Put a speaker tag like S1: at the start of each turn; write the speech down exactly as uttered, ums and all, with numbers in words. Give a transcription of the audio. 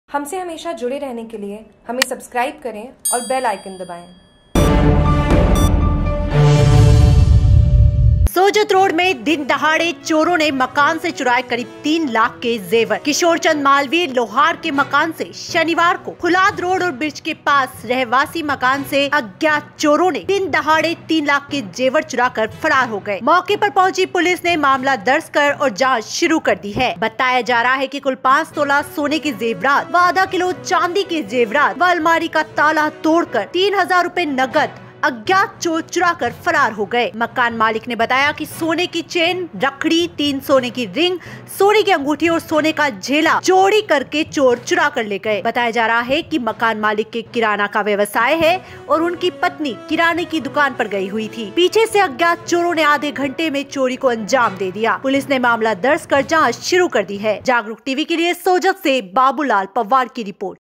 S1: हमसे हमेशा जुड़े रहने के लिए हमें सब्सक्राइब करें और बेल आइकन दबाएं।
S2: सोजत रोड में दिन दहाड़े चोरों ने मकान से चुराए करीब तीन लाख के जेवर। किशोर चंद मालवीय लोहार के मकान से शनिवार को फुलाद रोड और ब्रिज के पास रहवासी मकान से अज्ञात चोरों ने दिन दहाड़े तीन लाख के जेवर चुराकर फरार हो गए। मौके पर पहुंची पुलिस ने मामला दर्ज कर और जांच शुरू कर दी है। बताया जा रहा है कि कुल पाँच तोला सोने के जेवरात व आधा किलो चांदी के जेवरात व अलमारी का ताला तोड़कर तीन हजार रूपए नकद अज्ञात चोर चुरा कर फरार हो गए। मकान मालिक ने बताया कि सोने की चेन, रखड़ी, तीन सोने की रिंग, सोने की अंगूठी और सोने का झेला चोरी करके चोर चुरा कर ले गए। बताया जा रहा है कि मकान मालिक के किराना का व्यवसाय है और उनकी पत्नी किराने की दुकान पर गई हुई थी। पीछे से अज्ञात चोरों ने आधे घंटे में चोरी को अंजाम दे दिया। पुलिस ने मामला दर्ज कर जाँच शुरू कर दी है। जागरूक टीवी के लिए सोजत से बाबूलाल पवार की रिपोर्ट।